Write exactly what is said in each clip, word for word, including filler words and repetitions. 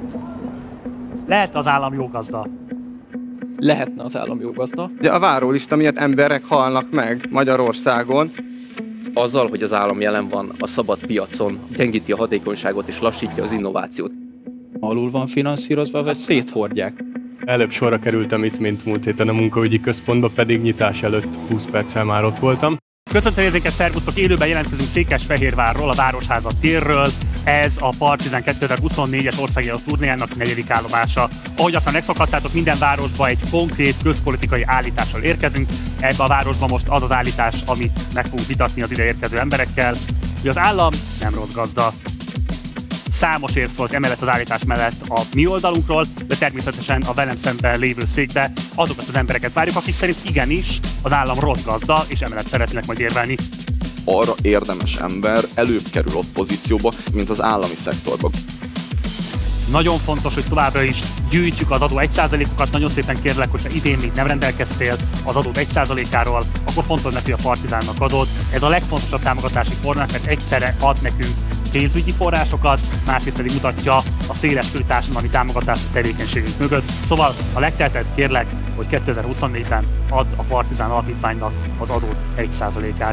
Lehet az állam jó gazda? Lehetne az állam jó gazda. De a várólista miatt emberek halnak meg Magyarországon. Azzal, hogy az állam jelen van a szabad piacon, gyengíti a hatékonyságot és lassítja az innovációt. Alul van finanszírozva, vagy széthordják? Előbb sorra kerültem itt, mint múlt héten a munkaügyi központba, pedig nyitás előtt húsz perccel már ott voltam. Köszöntöm nézőket, szervusztok! Élőben jelentkezünk Székesfehérvárról, a Városháza térről. Ez a Partizán kétezer-huszonnégyes országjelenlő turnéjának negyedik állomása. Ahogy aztán megszokhattátok, minden városba egy konkrét közpolitikai állítással érkezünk. Ebbe a városban most az az állítás, amit meg fogunk vitatni az ide érkező emberekkel, hogy az állam nem rossz gazda. Számos érv szólt emellett az állítás mellett a mi oldalunkról, de természetesen a velem szemben lévő székbe azokat az embereket várjuk, akik szerint igenis az állam rossz gazda, és emellett szeretnének majd érvelni. Arra érdemes ember előbb kerül ott pozícióba, mint az állami szektorba. Nagyon fontos, hogy továbbra is gyűjtjük az adó egy százalékokat. Nagyon szépen kérlek, hogyha idén még nem rendelkeztél az adó egy százalékáról, akkor fontos neki a Partizánnak adót. Ez a legfontosabb támogatási forrás, mert egyszerre ad nekünk pénzügyi forrásokat, másrészt pedig mutatja a széleskörű társadalmi támogatási tevékenységünk mögött. Szóval a legteltebb kérlek, hogy kétezer-huszonnégyben add a Partizán Alapítványnak az adót egy százalékát.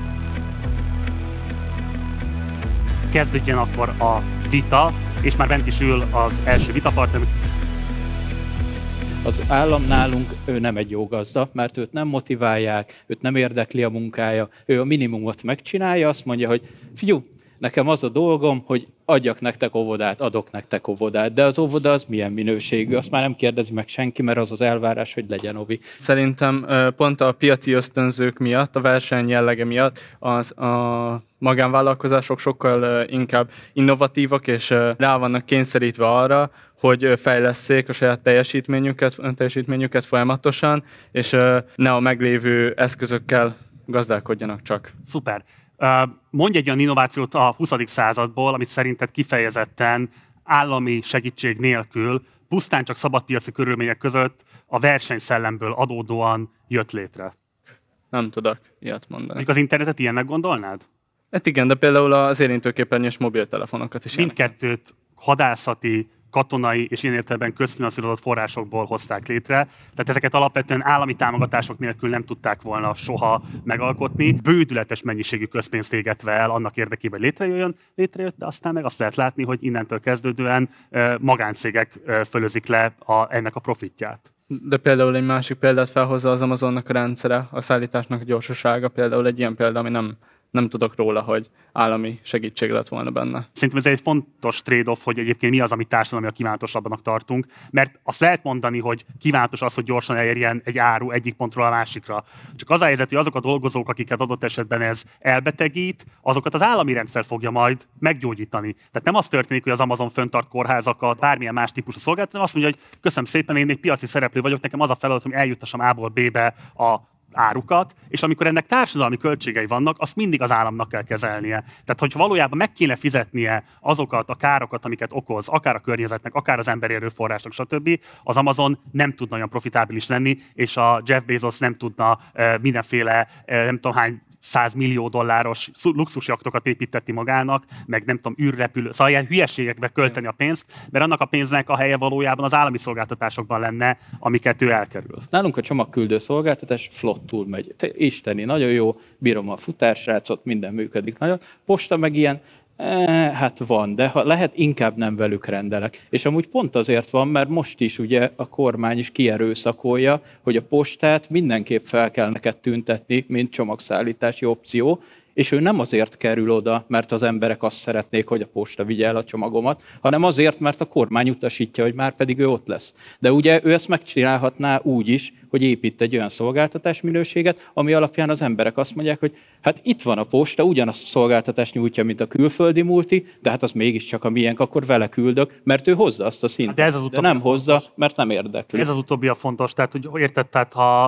Kezdődjön akkor a vita, és már bent is ül az első vitapartner. Az állam nálunk, ő nem egy jó gazda, mert őt nem motiválják, őt nem érdekli a munkája, ő a minimumot megcsinálja, azt mondja, hogy figyú, nekem az a dolgom, hogy adjak nektek óvodát, adok nektek óvodát, de az óvoda az milyen minőségű, azt már nem kérdezi meg senki, mert az az elvárás, hogy legyen óvi. Szerintem pont a piaci ösztönzők miatt, a verseny jellege miatt az a magánvállalkozások sokkal inkább innovatívak, és rá vannak kényszerítve arra, hogy fejlesszék a saját teljesítményüket, teljesítményüket folyamatosan, és ne a meglévő eszközökkel gazdálkodjanak csak. Szuper. Mondj egy olyan innovációt a huszadik századból, amit szerinted kifejezetten állami segítség nélkül, pusztán csak szabadpiaci körülmények között a versenyszellemből adódóan jött létre. Nem tudok ilyet mondani. Még az internetet ilyennek gondolnád? Hát igen, de például az érintőképernyős mobiltelefonokat is. Mindkettőt hadászati, katonai és ilyen értelemben közfinanszírozott forrásokból hozták létre. Tehát ezeket alapvetően állami támogatások nélkül nem tudták volna soha megalkotni. Bődületes mennyiségű közpénzt égetve el annak érdekében, hogy létrejöjjön, létrejött, de aztán meg azt lehet látni, hogy innentől kezdődően magáncégek fölözik le a, ennek a profitját. De például egy másik példát felhozza az Amazonnak a rendszere, a szállításnak a gyorsasága, például egy ilyen példa, ami nem Nem tudok róla, hogy állami segítség lett volna benne. Szerintem ez egy fontos trade-off, hogy egyébként mi az, amit társadalmi kívánatosabbnak tartunk, mert azt lehet mondani, hogy kívánatos az, hogy gyorsan elérjen egy áru egyik pontról a másikra. Csak az a helyzet, hogy azok a dolgozók, akiket adott esetben ez elbetegít, azokat az állami rendszer fogja majd meggyógyítani. Tehát nem az történik, hogy az Amazon föntart kórházakat, bármilyen más típusú szolgáltató, hanem azt mondja, hogy köszönöm szépen, én még piaci szereplő vagyok, nekem az a feladat, hogy eljuttassam A-ból B-be a árukat, és amikor ennek társadalmi költségei vannak, azt mindig az államnak kell kezelnie. Tehát, hogyha valójában meg kéne fizetnie azokat a károkat, amiket okoz, akár a környezetnek, akár az emberi erőforrásnak, stb., az Amazon nem tudna olyan profitábilis lenni, és a Jeff Bezos nem tudna uh, mindenféle, uh, nem tudom hány száz millió dolláros luxusjaktokat építeti magának, meg nem tudom, űrrepülő, szóval ilyen hülyeségekbe költeni a pénzt, mert annak a pénznek a helye valójában az állami szolgáltatásokban lenne, amiket ő elkerül. Nálunk a csomagküldő szolgáltatás flottul megy. Te, isteni, nagyon jó, bírom a futásrácot, minden működik nagyon. Posta meg ilyen, E, hát van, de ha lehet, inkább nem velük rendelek. És amúgy pont azért van, mert most is ugye a kormány is kierőszakolja, hogy a postát mindenképp fel kell neked tüntetni, mint csomagszállítási opció, és ő nem azért kerül oda, mert az emberek azt szeretnék, hogy a posta vigye el a csomagomat, hanem azért, mert a kormány utasítja, hogy már pedig ő ott lesz. De ugye ő ezt megcsinálhatná úgy is, hogy épít egy olyan szolgáltatás minőséget, ami alapján az emberek azt mondják, hogy hát itt van a posta, ugyanazt a szolgáltatást nyújtja, mint a külföldi multi, de hát az mégiscsak a miénk, akkor vele küldök, mert ő hozza azt a szintet. De, ez az de nem hozza, mert nem érdekli. Ez az utóbbi a fontos, tehát hogy érted, tehát ha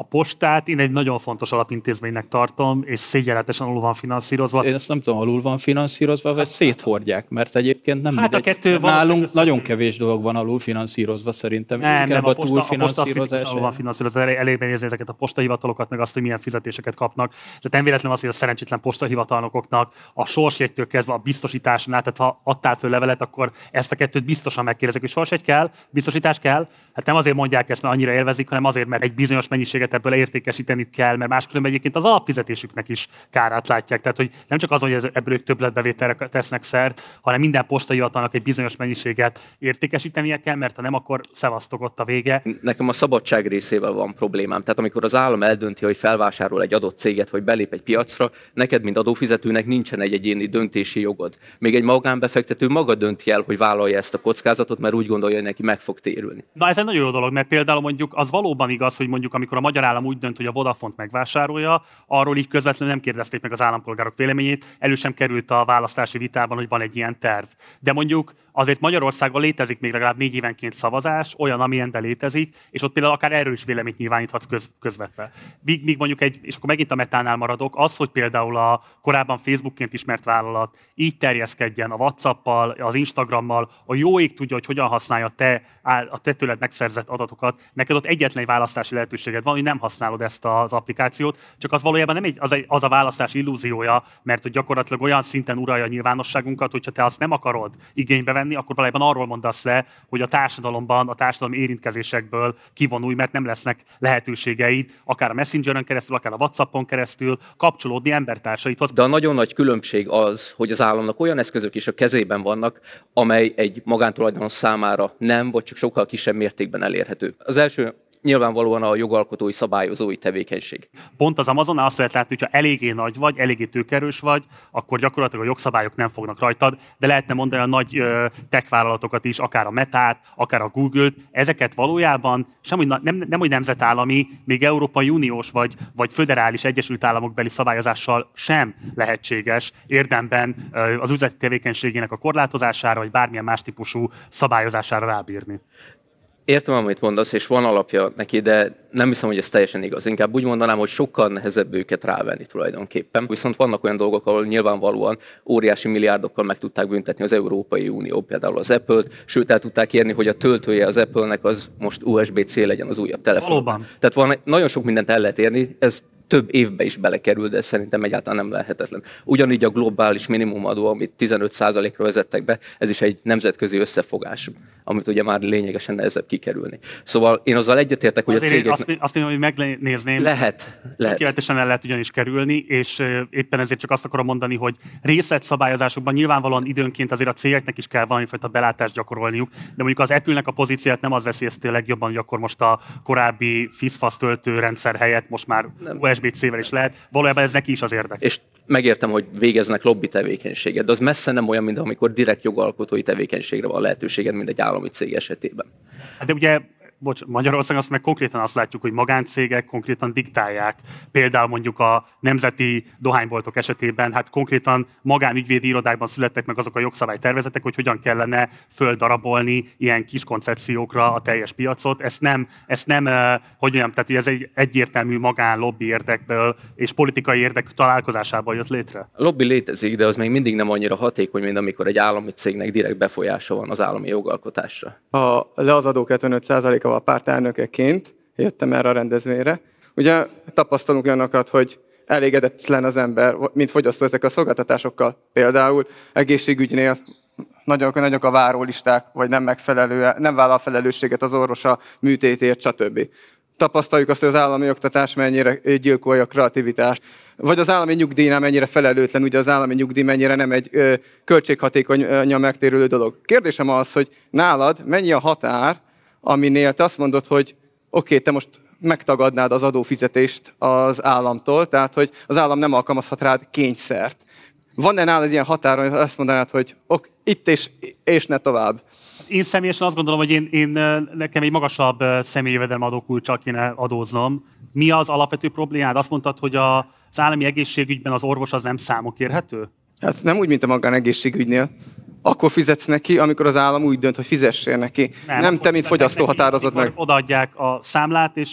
A postát én egy nagyon fontos alapintézménynek tartom, és szégyenletesen alul van finanszírozva. Én ezt nem tudom, alul van finanszírozva, vagy széthordják, mert egyébként nem hát mindegy. A kettő nálunk nagyon kevés dolog van alul finanszírozva szerintem. Nem, Inkább nem, a a posta, túlfinanszírozás. A alul van finanszírozva, elég nézni ezeket a postahivatalokat, meg azt, hogy milyen fizetéseket kapnak. Tehát nem véletlen az, hogy a szerencsétlen postahivatalnokoknak a sorsjegytől kezdve a biztosításnál, tehát ha adtál föl levelet, akkor ezt a kettőt biztosan megkérdezik, hogy sorsjegy kell, biztosítás kell. Hát nem azért mondják ezt, mert annyira élvezik, hanem azért, mert egy bizonyos mennyiséget ebből értékesíteni kell, mert máskülönben egyébként az alapfizetésüknek is kárát látják. Tehát, hogy nem csak az, hogy ebből ők többletbevételre tesznek szert, hanem minden postahivatalnak egy bizonyos mennyiséget értékesítenie kell, mert ha nem, akkor szevasztok ott a vége. Nekem a szabadság részével van problémám. Tehát amikor az állam eldönti, hogy felvásárol egy adott céget, vagy belép egy piacra, neked, mint adófizetőnek nincsen egy egyéni döntési jogod. Még egy magánbefektető maga dönti el, hogy vállalja ezt a kockázatot, mert úgy gondolja, hogy neki meg fog térülni. Na ez egy nagyon jó dolog, mert például mondjuk az valóban igaz, hogy mondjuk amikor a magyar állam úgy dönt, hogy a Vodafont megvásárolja, arról így közvetlenül nem kérdezték meg az állampolgárok véleményét, elő sem került a választási vitában, hogy van egy ilyen terv. De mondjuk azért Magyarországon létezik még legalább négy évenként szavazás, olyan, amilyen de létezik, és ott például akár erről is véleményt nyilváníthatsz köz, közvetve. Míg, míg mondjuk egy, és akkor megint a Metánál maradok, az, hogy például a korábban Facebookként ismert vállalat így terjeszkedjen a WhatsAppal, az Instagrammal, a jó ég tudja, hogy hogyan használja te, a te tőled megszerzett adatokat, neked ott egyetlen egy választási lehetőséged van, hogy nem használod ezt az applikációt, csak az valójában nem egy, az, egy, az a választás illúziója, mert hogy gyakorlatilag olyan szinten uralja a nyilvánosságunkat, hogyha te azt nem akarod igénybe venni, akkor valójában arról mondasz le, hogy a társadalomban, a társadalmi érintkezésekből kivonulj, mert nem lesznek lehetőségeid, akár a Messengeren keresztül, akár a WhatsAppon keresztül kapcsolódni embertársaidhoz. De a nagyon nagy különbség az, hogy az államnak olyan eszközök is a kezében vannak, amely egy magántulajdonos számára nem, vagy csak sokkal kisebb mértékben elérhető. Az első nyilvánvalóan a jogalkotói, szabályozói tevékenység. Pont az Amazonnál azt lehet látni, hogyha eléggé nagy vagy, eléggé tőkerős vagy, akkor gyakorlatilag a jogszabályok nem fognak rajtad, de lehetne mondani a nagy ö, tech vállalatokat is, akár a Metát, akár a Google-t, ezeket valójában semmi, nem, nem hogy nemzetállami, még Európai Uniós vagy, vagy föderális Egyesült Államokbeli szabályozással sem lehetséges érdemben ö, az üzleti tevékenységének a korlátozására, vagy bármilyen más típusú szabályozására rábírni. Értem, amit mondasz, és van alapja neki, de nem hiszem, hogy ez teljesen igaz. Inkább úgy mondanám, hogy sokkal nehezebb őket rávenni tulajdonképpen. Viszont vannak olyan dolgok, ahol nyilvánvalóan óriási milliárdokkal meg tudták büntetni az Európai Unió, például az Apple-t, sőt el tudták érni, hogy a töltője az Apple-nek az most u es bé cé legyen az újabb telefon. Valóban. Tehát van, nagyon sok mindent el lehet érni, ez több évbe is belekerül, de szerintem egyáltalán nem lehetetlen. Ugyanígy a globális minimumadó, amit tizenöt százalékra vezettek be, ez is egy nemzetközi összefogás, amit ugye már lényegesen nehezebb kikerülni. Szóval én azzal egyetértek, hogy azért a cégek... Azt, azt mondom, hogy megnézném. Lehet, lehet. Tökéletesen el lehet ugyanis kerülni, és éppen ezért csak azt akarom mondani, hogy részletszabályozásokban nyilvánvalóan időnként azért a cégeknek is kell valamifajta belátást gyakorolniuk, de mondjuk az Apple-nek a pozícióját nem az veszélyezteti legjobban, hogy akkor most a korábbi FISFAS töltőrendszer helyett most már u es bé cével is lehet. Valójában ez neki is az érdek. És megértem, hogy végeznek lobby tevékenységet, de az messze nem olyan, mint amikor direkt jogalkotói tevékenységre van lehetőséged, mint egy állami cég esetében. De ugye bocs, Magyarországon azt meg konkrétan azt látjuk, hogy magáncégek konkrétan diktálják. Például mondjuk a nemzeti dohányboltok esetében, hát konkrétan magánügyvédi irodákban születtek meg azok a jogszabálytervezetek, hogy hogyan kellene földarabolni ilyen kis koncepciókra a teljes piacot. Ezt nem, ezt nem hogy mondjam, tehát ez egy egyértelmű magán lobby érdekből és politikai érdek találkozásából jött létre. A lobby létezik, de az még mindig nem annyira hatékony, mint amikor egy állami cégnek direkt befolyása van az állami jogalkotásra. Ha le az adók hetvenöt százaléka a pártelnökeként jöttem erre a rendezvényre. Ugye tapasztalunk olyanokat, hogy elégedetlen az ember, mint fogyasztó ezek a szolgáltatásokkal. Például egészségügynél nagyok, nagyok a várólisták, vagy nem megfelelő, nem vállal felelősséget az orvos a műtétért, stb. Tapasztaljuk azt, hogy az állami oktatás mennyire gyilkolja a kreativitást, vagy az állami nyugdíjnál mennyire felelőtlen, ugye az állami nyugdíj mennyire nem egy ö, költséghatékonyan megtérülő dolog. Kérdésem az, hogy nálad mennyi a határ, aminél te azt mondod, hogy oké, okay, te most megtagadnád az adófizetést az államtól, tehát hogy az állam nem alkalmazhat rád kényszert. Van-e nálad ilyen határon, hogy azt mondanád, hogy ok, itt és, és ne tovább? Én személyesen azt gondolom, hogy én, én nekem egy magasabb személyi jövedelem adókulccsal kéne adóznom. Mi az alapvető problémád? Azt mondtad, hogy a, az állami egészségügyben az orvos az nem számokérhető? Hát nem úgy, mint a magánegészségügynél. Akkor fizetsz neki, amikor az állam úgy dönt, hogy fizessél neki. Nem, nem te, mint fogyasztó határozod meg. Odaadják a számlát, és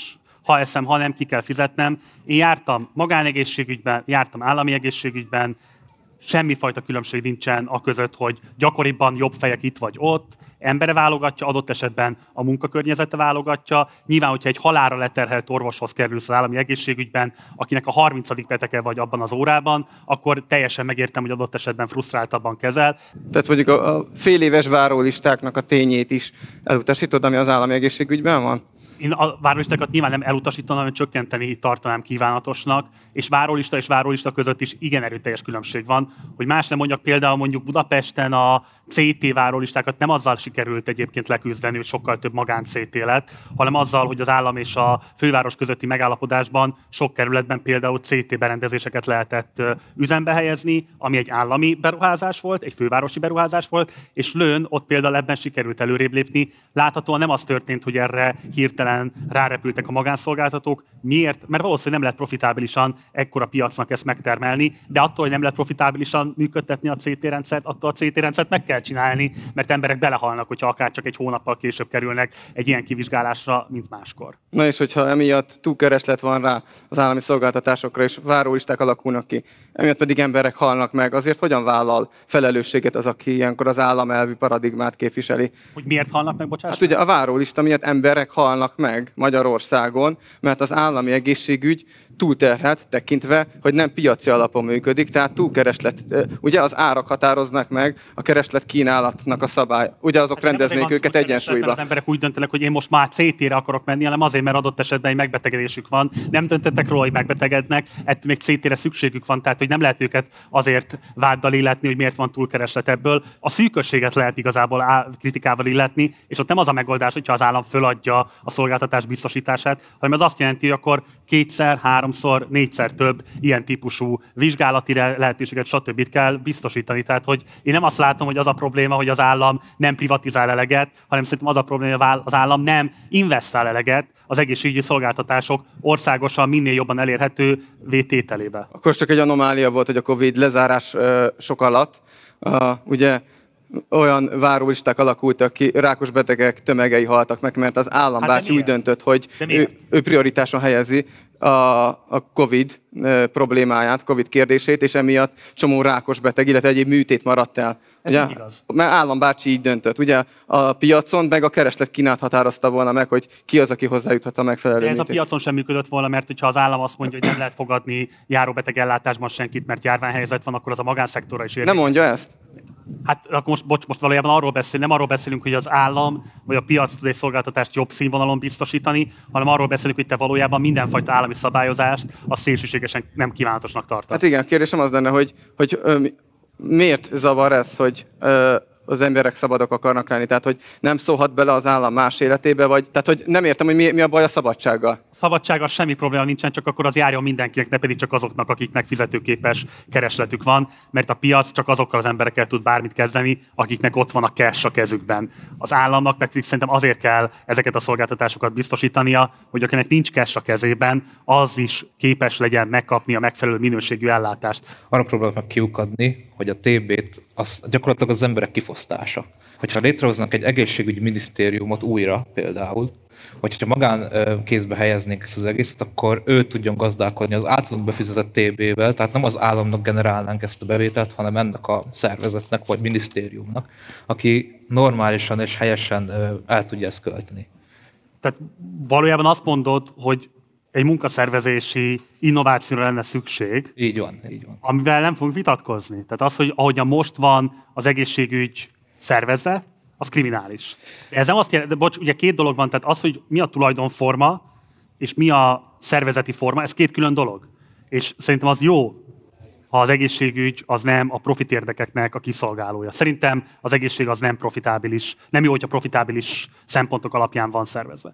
ha eszem, ha nem, ki kell fizetnem. Én jártam magánegészségügyben, jártam állami egészségügyben, semmifajta különbség nincsen a között, hogy gyakoriban jobb fejek itt vagy ott, embere válogatja, adott esetben a munkakörnyezete válogatja. Nyilván, hogyha egy halálra leterhelt orvoshoz kerülsz az állami egészségügyben, akinek a harmincadik betege vagy abban az órában, akkor teljesen megértem, hogy adott esetben frusztráltabban kezel. Tehát mondjuk a, a fél éves várólistáknak a tényét is elutasítod, ami az állami egészségügyben van? Én a várólistákat nyilván nem elutasítanám, hanem csökkenteni tartanám kívánatosnak, és várólista és várólista között is igen erőteljes különbség van. Hogy más nem mondjak, például mondjuk Budapesten a cé té várólistákat nem azzal sikerült egyébként leküzdeni, hogy sokkal több magán cé té lett, hanem azzal, hogy az állam és a főváros közötti megállapodásban sok kerületben például cé té berendezéseket lehetett üzembe helyezni, ami egy állami beruházás volt, egy fővárosi beruházás volt, és Lőn ott például ebben sikerült előrébb lépni. Láthatóan nem az történt, hogy erre hirtelen rárepültek a magánszolgáltatók. Miért? Mert valószínűleg nem lehet profitábilisan ekkora piacnak ezt megtermelni, de attól, hogy nem lehet profitábilisan működtetni a cé té rendszert, attól a cé té rendszert meg kell csinálni, mert emberek belehalnak, hogyha akár csak egy hónappal később kerülnek egy ilyen kivizsgálásra, mint máskor. Na és hogyha emiatt túlkereslet van rá az állami szolgáltatásokra, és várólisták alakulnak ki, emiatt pedig emberek halnak meg, azért hogyan vállal felelősséget az, aki ilyenkor az államelvű paradigmát képviseli? Hogy miért halnak meg, bocsánat? Hát ugye a várólista miatt emberek halnak meg Magyarországon, mert az állami egészségügy túlterhet tekintve, hogy nem piaci alapon működik, tehát túlkereslet. Ugye az árak határoznak meg a kereslet kínálatnak a szabály. Ugye azok hát rendeznék őket egyensúlyba. Az emberek úgy döntenek, hogy én most már cé té-re akarok menni, hanem azért, mert adott esetben egy megbetegedésük van. Nem döntöttek róla, hogy megbetegednek, ettől még cé té-re szükségük van, tehát hogy nem lehet őket azért váddal illetni, hogy miért van túlkereslet ebből. A szűkösséget lehet igazából á- kritikával illetni, és ott nem az a megoldás, hogyha az állam föladja a szolgáltatás biztosítását, hanem ez azt jelenti, hogy akkor kétszer, háromszor, négyszer több ilyen típusú vizsgálati lehetőséget, stb. Kell biztosítani. Tehát, hogy én nem azt látom, hogy az a probléma, hogy az állam nem privatizál eleget, hanem szerintem az a probléma, hogy az állam nem investál eleget az egészségügyi szolgáltatások országosan minél jobban elérhető vétételébe. Akkor csak egy anomália volt, hogy a Covid lezárás sok alatt, uh, ugye olyan várólisták alakultak ki, rákos betegek tömegei haltak meg, mert az állambácsi hát úgy döntött, hogy ő, ő prioritáson helyezi a, a Covid problémáját, Covid kérdését, és emiatt csomó rákos beteg, illetve egyéb műtét maradt el. Ez ugye? igaz. Mert állambácsi így döntött. Ugye a piacon meg a kereslet kínálat határozta volna meg, hogy ki az, aki hozzájuthat a megfelelő De ez műtét. a piacon sem működött volna, mert hogyha az állam azt mondja, hogy nem lehet fogadni járóbeteg ellátásban senkit, mert járványhelyzet van, akkor az a magánszektorra is érvényes. Nem mondja ezt? Hát akkor most, bocs, most valójában arról beszélünk, nem arról beszélünk, hogy az állam vagy a piac tud egy szolgáltatást jobb színvonalon biztosítani, hanem arról beszélünk, hogy te valójában mindenfajta állami szabályozást a szélsőségesen nem kívánatosnak tartasz. Hát igen, kérdésem az lenne, hogy, hogy ö, miért zavar ez, hogy ö, az emberek szabadok akarnak lenni, tehát hogy nem szólhat bele az állam más életébe, vagy tehát hogy nem értem, hogy mi, mi a baj a szabadsággal. Szabadsággal semmi probléma nincsen, csak akkor az járjon mindenkinek, ne pedig csak azoknak, akiknek fizetőképes keresletük van, mert a piac csak azokkal az emberekkel tud bármit kezdeni, akiknek ott van a cash a kezükben. Az államnak pedig szerintem azért kell ezeket a szolgáltatásokat biztosítania, hogy akinek nincs cash a kezében, az is képes legyen megkapni a megfelelő minőségű ellátást. Arra próbálnak kiukadni, hogy a té bét az gyakorlatilag az emberek kifosztása. Hogyha létrehoznak egy egészségügyi minisztériumot újra például, vagy hogyha magán kézbe helyeznék ezt az egészet, akkor ő tudjon gazdálkodni az általunk befizetett té bével, tehát nem az államnak generálnánk ezt a bevételt, hanem ennek a szervezetnek vagy minisztériumnak, aki normálisan és helyesen el tudja ezt költeni. Tehát valójában azt mondod, hogy egy munkaszervezési innovációra lenne szükség. Így van, így van. Amivel nem fogunk vitatkozni. Tehát az, hogy ahogyan most van az egészségügy szervezve, az kriminális. Ez nem azt jelenti, de bocs, ugye két dolog van, tehát az, hogy mi a tulajdonforma, és mi a szervezeti forma, ez két külön dolog. És szerintem az jó, ha az egészségügy az nem a profit érdekeknek a kiszolgálója. Szerintem az egészség az nem profitábilis, nem jó, hogyha profitábilis szempontok alapján van szervezve.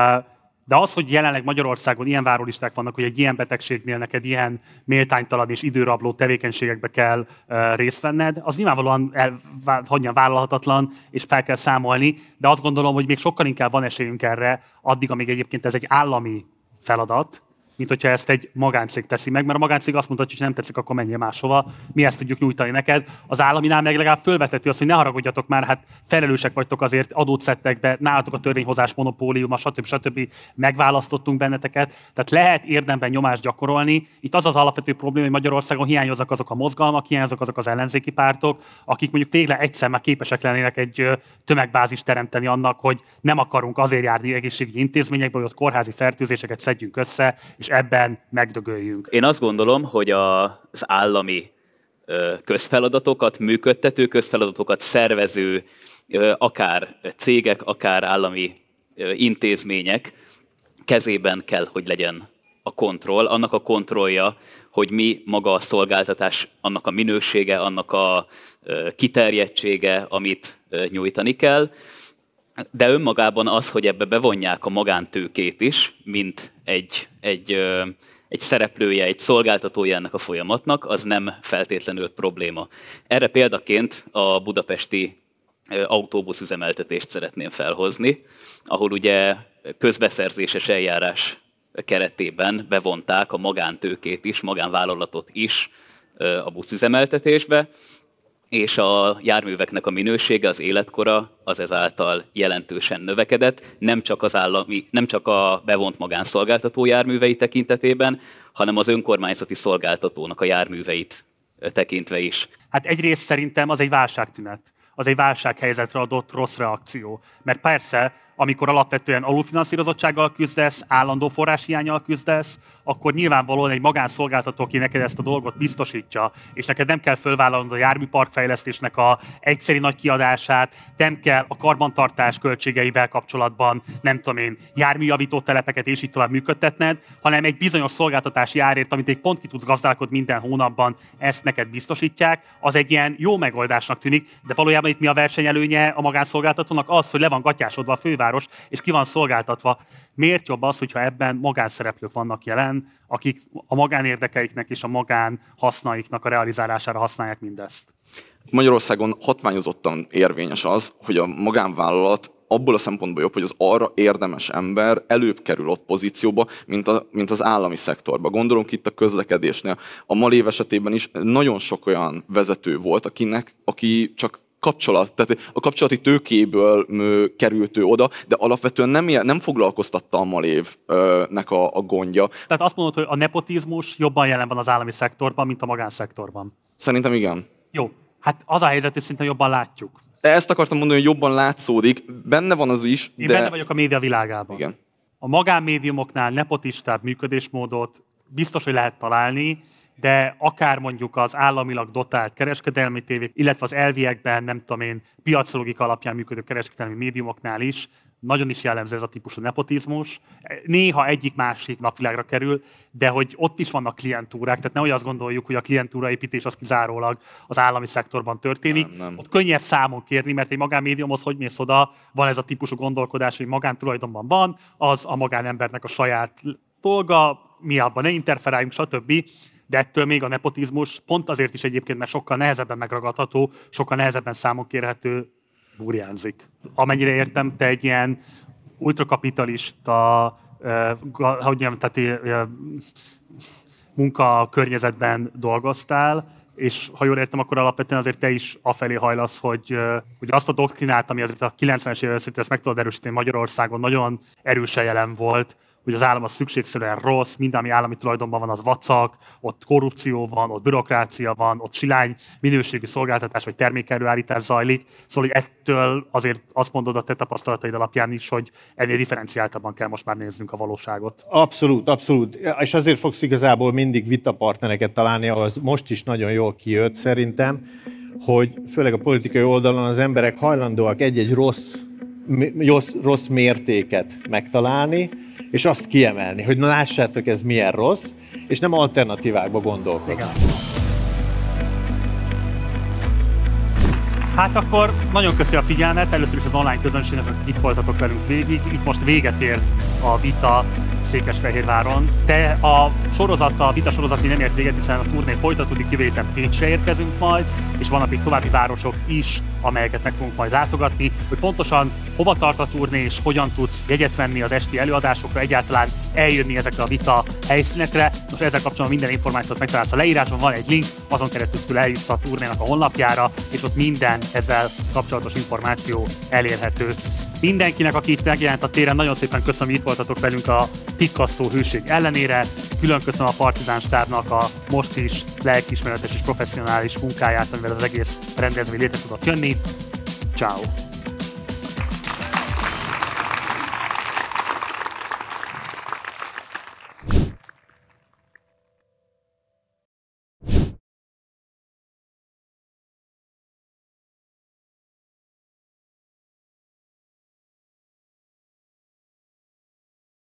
De az, hogy jelenleg Magyarországon ilyen várólisták vannak, hogy egy ilyen betegségnél neked ilyen méltánytalan és időrabló tevékenységekbe kell uh, részt venned, az nyilvánvalóan el, hagyjan vállalhatatlan, és fel kell számolni, de azt gondolom, hogy még sokkal inkább van esélyünk erre, addig, amíg egyébként ez egy állami feladat, mint hogyha ezt egy magáncég teszi meg, mert a magáncég azt mondta, hogy nem tetszik, akkor menjél máshova, mi ezt tudjuk nyújtani neked. Az államinál meg legalább fölveteti azt, hogy ne haragudjatok már, hát felelősek vagytok azért, adót szedtek be, nálatok a törvényhozás monopóliuma, stb. stb. Megválasztottunk benneteket. Tehát lehet érdemben nyomást gyakorolni. Itt az az alapvető probléma, hogy Magyarországon hiányoznak azok a mozgalmak, hiányoznak azok az ellenzéki pártok, akik mondjuk végre egyszer már képesek lennének egy tömegbázist teremteni annak, hogy nem akarunk azért járni egészségügyi intézményekbe, hogy ott kórházi fertőzéseket szedjünk össze, és ebben megdögöljünk. Én azt gondolom, hogy a, az állami közfeladatokat, működtető közfeladatokat szervező akár cégek, akár állami intézmények kezében kell, hogy legyen a kontroll, annak a kontrollja, hogy mi maga a szolgáltatás, annak a minősége, annak a kiterjedtsége, amit nyújtani kell, de önmagában az, hogy ebbe bevonják a magántőkét is, mint egy, egy, egy szereplője, egy szolgáltatója ennek a folyamatnak, az nem feltétlenül probléma. Erre példaként a budapesti autóbuszüzemeltetést szeretném felhozni, ahol ugye közbeszerzéses eljárás keretében bevonták a magántőkét is, magánvállalatot is a buszüzemeltetésbe, és a járműveknek a minősége, az életkora az ezáltal jelentősen növekedett, nem csak, az állami, nem csak a bevont magánszolgáltató járművei tekintetében, hanem az önkormányzati szolgáltatónak a járműveit tekintve is. Hát egyrészt szerintem az egy válságtünet, az egy válsághelyzetre adott rossz reakció. Mert persze, amikor alapvetően alulfinanszírozottsággal küzdesz, állandó forráshiánnyal küzdesz, akkor nyilvánvalóan egy magánszolgáltató, aki neked ezt a dolgot biztosítja, és neked nem kell fölvállalnod a járműparkfejlesztésnek a egyszeri nagy kiadását, nem kell a karbantartás költségeivel kapcsolatban, nem tudom én, járműjavító telepeket és így tovább működtetned, hanem egy bizonyos szolgáltatási árért, amit egy pont ki tudsz gazdálkodni minden hónapban, ezt neked biztosítják, az egy ilyen jó megoldásnak tűnik, de valójában itt mi a versenyelőnye a magánszolgáltatónak? Az, hogy le van gatyásodva a főváros, és ki van szolgáltatva. Miért jobb az, hogyha ebben magánszereplők vannak jelen, akik a magánérdekeiknek és a magán hasznaiknak a realizálására használják mindezt? Magyarországon hatványozottan érvényes az, hogy a magánvállalat abból a szempontból jobb, hogy az arra érdemes ember előbb kerül ott pozícióba, mint, a, mint az állami szektorba. Gondolunk itt a közlekedésnél. A Malév esetében is nagyon sok olyan vezető volt, akinek, aki csak kapcsolat, tehát a kapcsolati tőkéből ö, került ő oda, de alapvetően nem, nem foglalkoztatta a Malévnek a, a gondja. Tehát azt mondod, hogy a nepotizmus jobban jelen van az állami szektorban, mint a magánszektorban? Szerintem igen. Jó, hát az a helyzet, hogy szinte jobban látjuk. Ezt akartam mondani, hogy jobban látszódik, benne van az is, Én de... benne vagyok a média világában. Igen. A magánmédiumoknál nepotistább működésmódot biztos, hogy lehet találni, de akár mondjuk az államilag dotált kereskedelmi tévék, illetve az elviekben, nem tudom én, piaclogika alapján működő kereskedelmi médiumoknál is nagyon is jellemző ez a típusú nepotizmus. Néha egyik-másik napvilágra kerül, de hogy ott is vannak klientúrák, tehát nehogy azt gondoljuk, hogy a klientúraépítés az kizárólag az állami szektorban történik. Nem, nem. Ott könnyebb számon kérni, mert egy magánmédiumhoz hogy mész oda, van ez a típusú gondolkodás, hogy magántulajdonban van, az a magánembernek a saját dolga, mi abban ne interferáljunk, stb. De ettől még a nepotizmus pont azért is egyébként, mert sokkal nehezebben megragadható, sokkal nehezebben számon kérhető, burjánzik. Amennyire értem, te egy ilyen ultrakapitalista, eh, hogy mondjam, tehát eh, munkakörnyezetben dolgoztál, és ha jól értem, akkor alapvetően azért te is afelé hajlasz, hogy, hogy azt a doktrinát, ami azért a kilencvenes évek szintén ezt meg tudod erősíteni Magyarországon, nagyon erősen jelen volt, hogy az állam az szükségszerűen rossz, minden, ami állami tulajdonban van, az vacak, ott korrupció van, ott bürokrácia van, ott silány minőségi szolgáltatás vagy termékelőállítás zajlik. Szóval, hogy ettől azért azt mondod a te tapasztalataid alapján is, hogy ennél differenciáltabban kell most már néznünk a valóságot. Abszolút, abszolút. És azért fogsz igazából mindig vitapartnereket találni, ahol most is nagyon jól kijött szerintem, hogy főleg a politikai oldalon az emberek hajlandóak egy-egy rossz, rossz, rossz mértéket megtalálni, és azt kiemelni, hogy na lássátok, ez milyen rossz, és nem alternatívákba gondolkodni. Hát akkor nagyon köszi a figyelmet, először is az online közönségnek, hogy itt voltatok velünk végig. Itt most véget ért a vita Székesfehérváron, de a sorozat, a vita sorozat még nem ért véget, hiszen a turné folytatódik, jövő héten Pécsre érkezünk majd, és vannak még további városok is, amelyeket meg fogunk majd látogatni, hogy pontosan hova tart a turné és hogyan tudsz jegyet venni az esti előadásokra, egyáltalán eljönni ezekre a vita helyszínekre. Most ezzel kapcsolatban minden információt megtalálsz a leírásban, van egy link, azon keresztül eljutsz a turnénak a honlapjára, és ott minden ezzel kapcsolatos információ elérhető. Mindenkinek, aki itt megjelent a téren, nagyon szépen köszönöm, hogy itt voltatok velünk a tikkasztó hőség ellenére. Külön köszönöm a Partizán stábnak a most is lelkiismeretes és professzionális munkáját, amivel az egész rendezvény létre tudott jönni. Ciao.